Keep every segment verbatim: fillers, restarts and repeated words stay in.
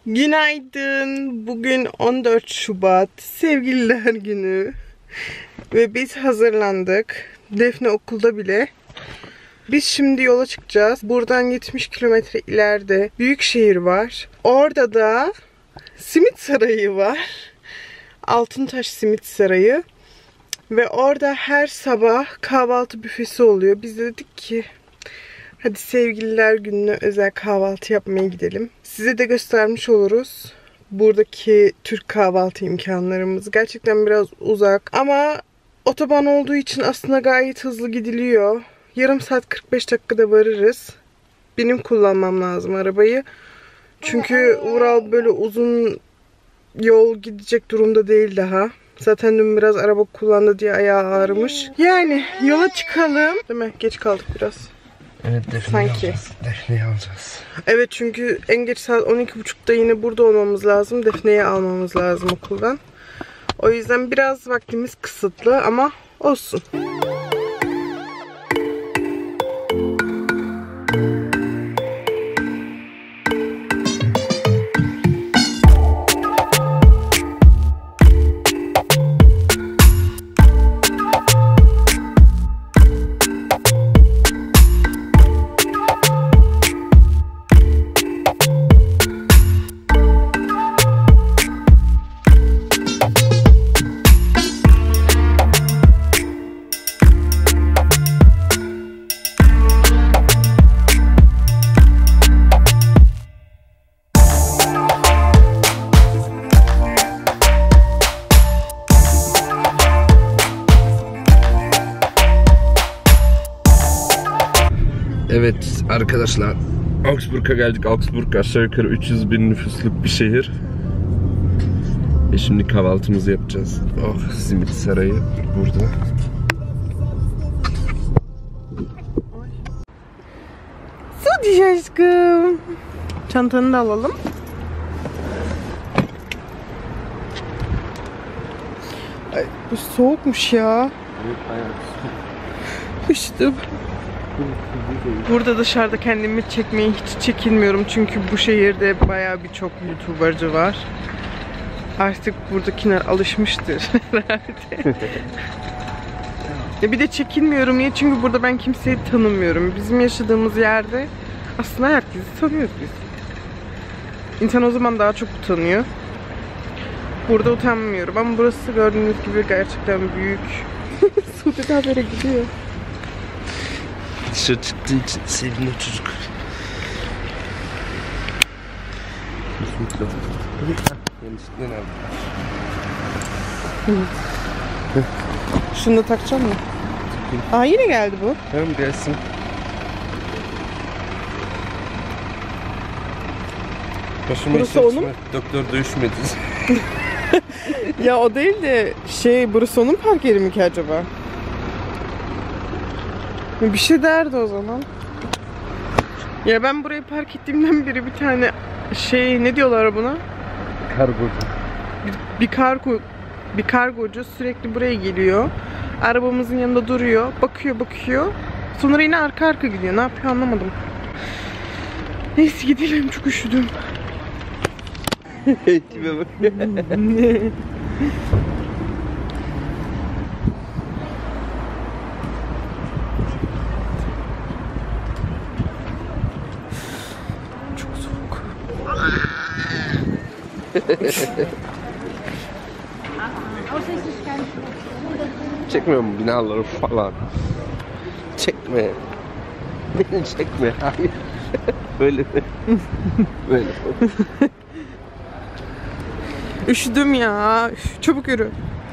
Günaydın. Bugün on dört Şubat. Sevgililer günü. Ve biz hazırlandık. Defne okulda bile. Biz şimdi yola çıkacağız. Buradan yetmiş kilometre ileride Büyükşehir var. Orada da Simit Sarayı var. Altıntaş Simit Sarayı. Ve orada her sabah kahvaltı büfesi oluyor. Biz de dedik ki hadi sevgililer gününe özel kahvaltı yapmaya gidelim. Size de göstermiş oluruz buradaki Türk kahvaltı imkanlarımız. Gerçekten biraz uzak ama otoban olduğu için aslında gayet hızlı gidiliyor. Yarım saat kırk beş dakikada varırız. Benim kullanmam lazım arabayı. Çünkü Ural böyle uzun yol gidecek durumda değil daha. Zaten dün biraz araba kullandı diye ayağı ağrımış. Yani yola çıkalım. Değil mi? Geç kaldık biraz. Evet, Defne'yi alacağız. Defne'yi alacağız. Evet, çünkü en geç saat on iki buçukta yine burada olmamız lazım. Defne'yi almamız lazım okuldan. O yüzden biraz vaktimiz kısıtlı ama olsun. Evet arkadaşlar, Augsburg'a geldik. Augsburg aşağı yukarı üç yüz bin nüfusluk bir şehir. Ve şimdi kahvaltımızı yapacağız. Oh, Simit Sarayı burada. Hadi aşkım. Çantanı da alalım. Ay, bu soğukmuş ya. Evet, bayağı Üşüdüm. Burada dışarıda kendimi çekmeye hiç çekinmiyorum çünkü bu şehirde bayağı birçok YouTuber'cı var. Artık buradakiler alışmıştır herhalde. Ya bir de çekinmiyorum ya, çünkü burada ben kimseyi tanımıyorum. Bizim yaşadığımız yerde aslında herkesi tanıyoruz biz. İnsan o zaman daha çok utanıyor. Burada utanmıyorum ama burası gördüğünüz gibi gerçekten büyük. Suudi habere gidiyor. dışarı çıktığı için seviniyor çocuk. Yanlışlıkla ne aldım? Şunu da takacağım mı? Aa, yine geldi bu. Tamam, gelsin. Başıma Burası onun mu? Doktor dövüşmedi. Ya o değil de şey, burası onun park yeri mi ki acaba? Bir şey derdi o zaman. Ya ben burayı park ettiğimden beri bir tane şey, ne diyorlar buna? Kargocu. Bir, bir kargo bir kargocu sürekli buraya geliyor. Arabamızın yanında duruyor. Bakıyor bakıyor. Sonra yine arka arka gidiyor. Ne yapıyor anlamadım. Neyse gidelim, çok üşüdüm. Tipe bak. Çok soğuk. Çekmiyor mu binaları falan? Çekme. Beni çekme. Hayır. Böyle mi? Böyle. Üşüdüm ya. Üf, çabuk yürü.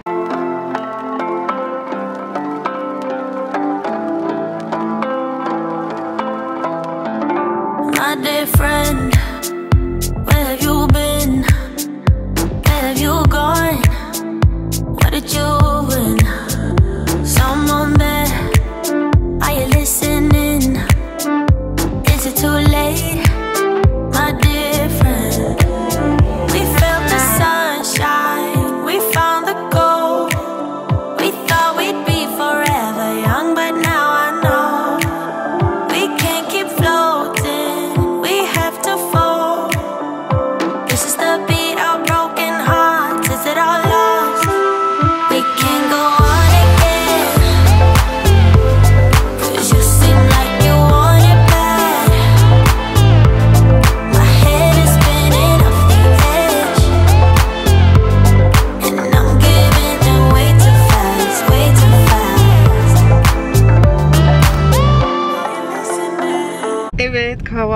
My dear friend, where have you been? Where have you gone? What did you win? Someone there? Are you listening? Is it too late? My dear friend, we felt the sunshine, we found the gold. We thought we'd be forever young, but now I know we can't keep floating. We have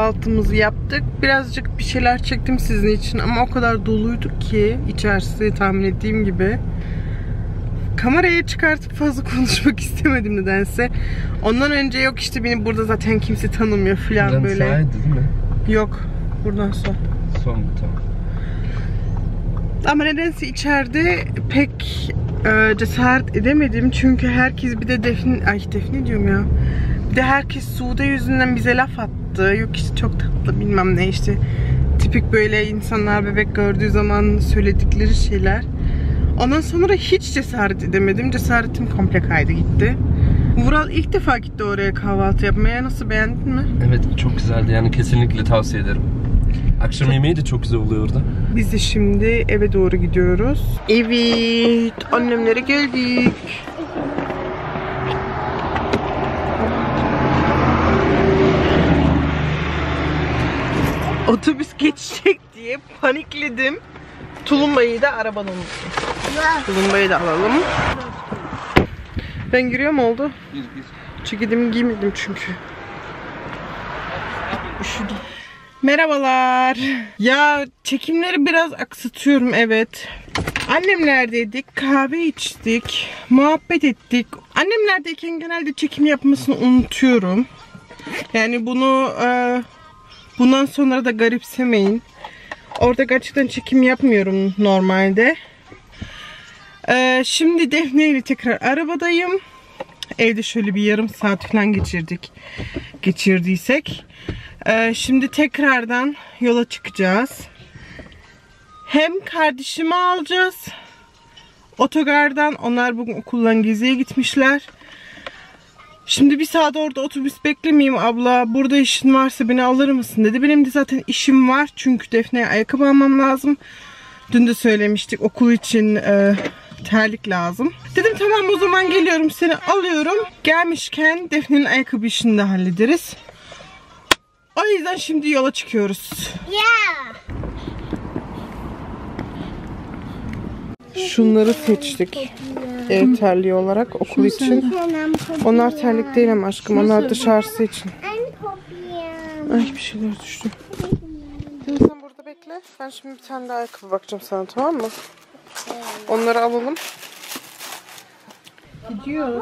kahvaltımızı yaptık. Birazcık bir şeyler çektim sizin için ama o kadar doluyduk ki içerisi tahmin ettiğim gibi. Kameraya çıkartıp fazla konuşmak istemedim nedense. Ondan önce yok işte beni burada zaten kimse tanımıyor falan Buradan böyle. sağydı değil mi? Yok. Buradan son. Son mu? Tamam. Ama nedense içeride pek e, cesaret edemedim. Çünkü herkes bir de Defne... Ay Defne diyorum ya. Bir de herkes Sude yüzünden bize laf attı. Yok işte çok tatlı bilmem ne işte. Tipik böyle insanlar bebek gördüğü zaman söyledikleri şeyler. Ondan sonra hiç cesaret edemedim. Cesaretim komple kaydı gitti. Vural ilk defa gitti oraya kahvaltı yapmaya. Nasıl, beğendin mi? Evet, çok güzeldi yani, kesinlikle tavsiye ederim. Akşam yemeği de çok güzel oluyor orada. Biz de şimdi eve doğru gidiyoruz. Evet, annemlere geldik. Otobüs geçecek diye panikledim. Tulumbayı da arabadan unuttum. Tulumbayı da alalım. Ben giriyor mu oldu? Gir gir. Ceketimi giymedim çünkü. Üşüdüm. Merhabalar. Ya çekimleri biraz aksatıyorum, evet. Annemlerdeydik, kahve içtik, muhabbet ettik. Annemlerdeyken genelde çekim yapmasını unutuyorum. Yani bunu e, bundan sonra da garipsemeyin. Orada gerçekten çekim yapmıyorum normalde. E, şimdi Defne ile tekrar arabadayım. Evde şöyle bir yarım saat falan geçirdik. Geçirdiysek. Ee, şimdi tekrardan yola çıkacağız. Hem kardeşimi alacağız otogardan. Onlar bugün okuldan geziye gitmişler. Şimdi bir saat orada otobüs beklemeyeyim abla. Burada işin varsa beni alır mısın dedi. Benim de zaten işim var. Çünkü Defne'ye ayakkabı almam lazım. Dün de söylemiştik, okul için e, terlik lazım. Dedim tamam o zaman geliyorum, seni alıyorum. Gelmişken Defne'nin ayakkabı işini de hallederiz. O yüzden şimdi yola çıkıyoruz. Yeah. Şunları seçtik. Ev terliği olarak okul için. Onlar terlik değil ama aşkım, onlar dışarısı için. Ay bir şeyler düştü. Şimdi sen burada bekle. Ben şimdi bir tane daha ayakkabı bakacağım sana, tamam mı? Onları alalım. Gidiyoruz.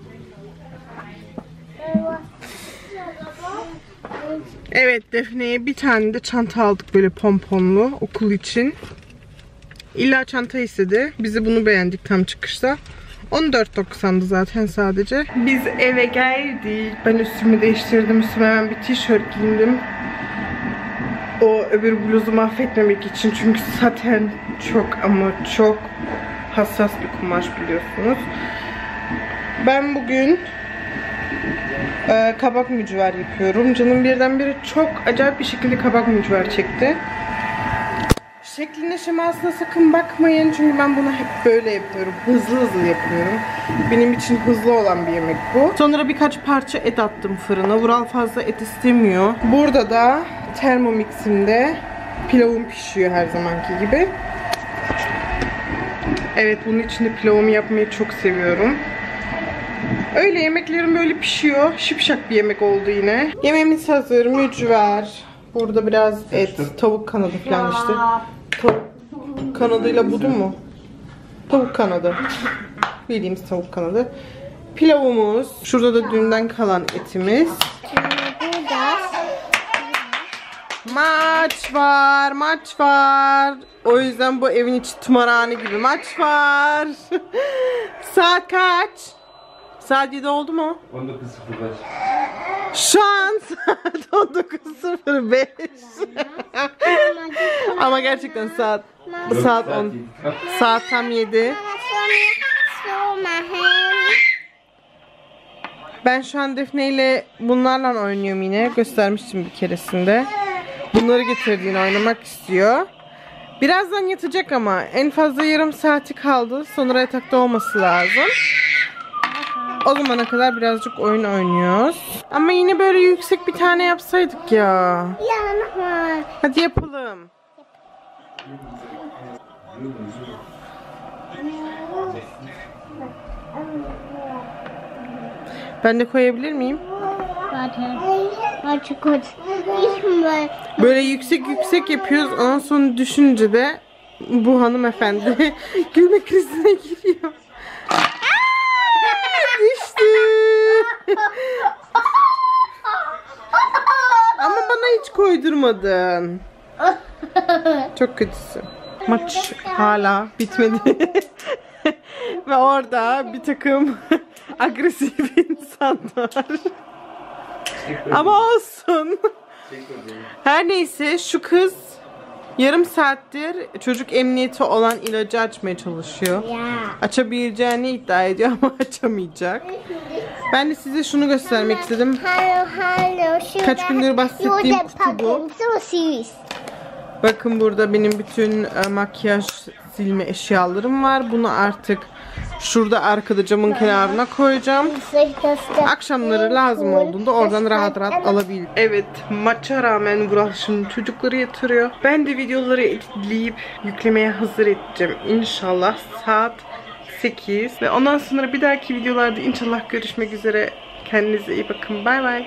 Evet, Defne'ye bir tane de çanta aldık böyle pomponlu okul için. İlla çanta istedi. Bizi bunu beğendik tam çıkışta. on dört doksandı zaten sadece. Biz eve geldik. Ben üstümü değiştirdim. Üstüme hemen bir tişört giyindim. O öbür bluzu mahvetmemek için. Çünkü zaten çok ama çok hassas bir kumaş biliyorsunuz. Ben bugün e, kabak mücver yapıyorum. Canım birdenbire çok acayip bir şekilde kabak mücver çekti. Şekline şemasına sakın bakmayın. Çünkü ben bunu hep böyle yapıyorum. Hızlı hızlı yapıyorum. Benim için hızlı olan bir yemek bu. Sonra birkaç parça et attım fırına. Vural fazla et istemiyor. Burada da Thermomix'imde pilavım pişiyor her zamanki gibi. Evet, bunun içinde pilavımı yapmayı çok seviyorum. Öyle yemeklerim böyle pişiyor. Şipşak bir yemek oldu yine. Yemeğimiz hazır. Mücver. Burada biraz et. Tavuk kanadı falan işte. Tavuk kanadıyla budu mu? Tavuk kanadı. Bildiğimiz tavuk kanadı. Pilavımız. Şurada da dünden kalan etimiz. Maç var. Maç var. O yüzden bu evin içi tımarhane gibi. Maç var. Saat kaç? Saat yedi oldu mu? on dokuz sıfır beş. Şu an saat on dokuz sıfır beş. Ama gerçekten saat saat on. Saat tam yedi. Ben şu an Defne ile bunlarla oynuyorum yine. Göstermiştim bir keresinde. Bunları getirdiğini oynamak istiyor. Birazdan yatacak ama en fazla yarım saati kaldı. Sonra yatakta olması lazım. O zamana kadar birazcık oyun oynuyoruz. Ama yine böyle yüksek bir tane yapsaydık ya. Hadi yapalım. Ben de koyabilir miyim? Zaten. Böyle yüksek yüksek yapıyoruz. Ondan sonra düşünce de bu hanımefendi gülme krizine giriyor. Düştü. Ama bana hiç koydurmadın. Çok kötüsün. Maç hala bitmedi. Ve orada bir takım agresif insanlar. Ama olsun. Her neyse şu kız yarım saattir çocuk emniyeti olan ilacı açmaya çalışıyor. Açabileceğini iddia ediyor ama açamayacak. Ben de size şunu göstermek istedim. Kaç gündür bahsettiğim kutu bu. Bakın burada benim bütün e, makyaj silme eşyalarım var. Bunu artık şurada arkada camın kenarına koyacağım. Akşamları lazım olduğunda oradan rahat rahat alabilirim. Evet, maça rağmen Vural şimdi çocukları yatırıyor. Ben de videoları editleyip yüklemeye hazır edeceğim. İnşallah saat sekiz. Ve ondan sonra bir dahaki videolarda inşallah görüşmek üzere. Kendinize iyi bakın. Bay bay.